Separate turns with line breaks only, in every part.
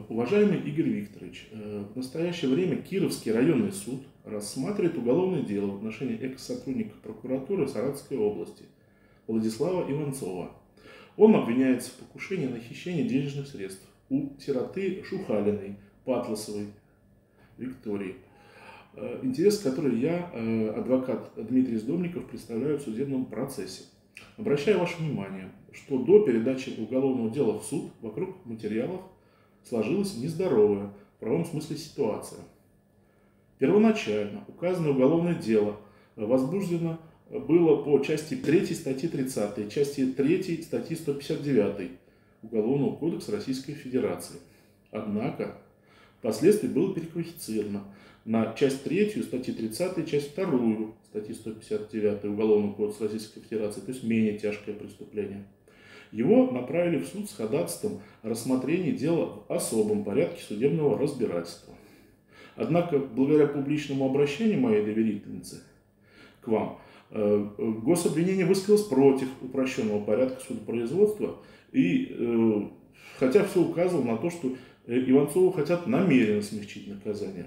Уважаемый Игорь Викторович, в настоящее время Кировский районный суд рассматривает уголовное дело в отношении экс-сотрудника прокуратуры Саратовской области Владислава Иванцова. Он обвиняется в покушении на хищение денежных средств у сироты Шухалиной Патласовой Виктории, интерес которой я, адвокат Дмитрий Сдобников, представляю в судебном процессе. Обращаю ваше внимание, что до передачи уголовного дела в суд вокруг материалов сложилась нездоровая в правом смысле ситуация. Первоначально указанное уголовное дело возбуждено было по части 3 статьи 30, части 3 статьи 159 Уголовного кодекса Российской Федерации. Однако впоследствии было переквалифицировано на часть 3 статьи 30, часть 2 статьи 159 Уголовного кодекса Российской Федерации, то есть менее тяжкое преступление. Его направили в суд с ходатайством о рассмотрении дела в особом порядке судебного разбирательства. Однако, благодаря публичному обращению моей доверительницы к вам, гособвинение высказалось против упрощенного порядка судопроизводства, и хотя все указывало на то, что Иванцову хотят намеренно смягчить наказание.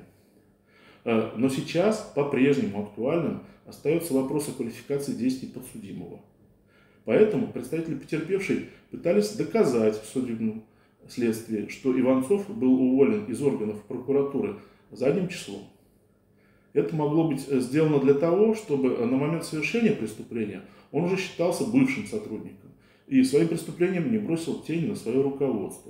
Но сейчас по-прежнему актуальным остается вопрос о квалификации действий подсудимого. Поэтому представители потерпевшей пытались доказать в судебном следствии, что Иванцов был уволен из органов прокуратуры задним числом. Это могло быть сделано для того, чтобы на момент совершения преступления он уже считался бывшим сотрудником и своим преступлением не бросил тень на свое руководство.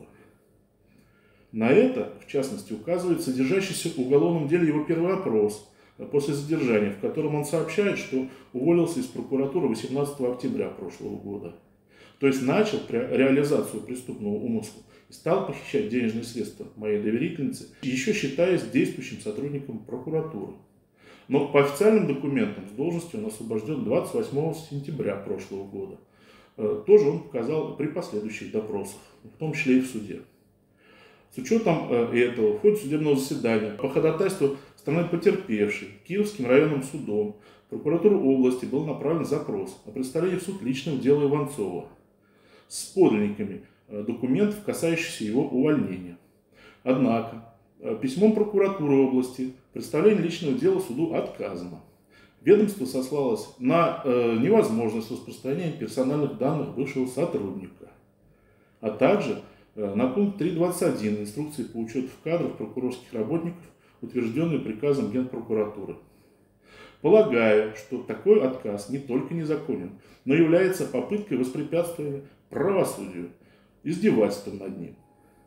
На это, в частности, указывает содержащийся в уголовном деле его первый опрос после задержания, в котором он сообщает, что уволился из прокуратуры 18 октября прошлого года. То есть начал реализацию преступного умысла и стал похищать денежные средства моей доверительницы, еще считаясь действующим сотрудником прокуратуры. Но по официальным документам с должности он освобожден 28 сентября прошлого года. Тоже он показал при последующих допросах, в том числе и в суде. С учетом этого, в ходе судебного заседания по ходатайству стороны потерпевшей Кировским районным судом в прокуратуру области был направлен запрос о представлении в суд личного дела Иванцова с подлинниками документов, касающихся его увольнения. Однако письмом прокуратуры области представление личного дела суду отказано. Ведомство сослалось на невозможность распространения персональных данных бывшего сотрудника, а также на пункт 3.21 инструкции по учету кадров прокурорских работников, утвержденный приказом Генпрокуратуры. Полагаю, что такой отказ не только незаконен, но является попыткой воспрепятствования правосудию, издевательством над ним.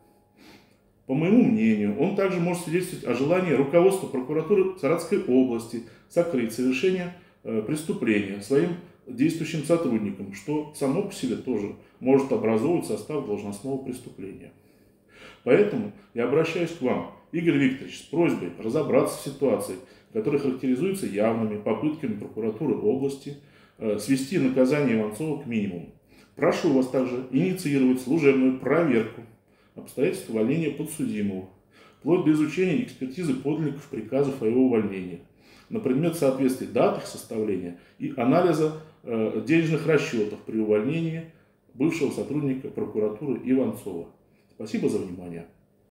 По моему мнению, он также может свидетельствовать о желании руководства прокуратуры Саратовской области сокрыть совершение преступления своим действующим сотрудникам, что само по себе тоже может образовывать состав должностного преступления. Поэтому я обращаюсь к вам, Игорь Викторович, с просьбой разобраться в ситуации, которая характеризуется явными попытками прокуратуры области свести наказание Иванцова к минимуму. Прошу вас также инициировать служебную проверку обстоятельств увольнения подсудимого, вплоть до изучения экспертизы подлинников приказов о его увольнении, на предмет соответствия дат их составления и анализа денежных расчетов при увольнении бывшего сотрудника прокуратуры Иванцова. Спасибо за внимание.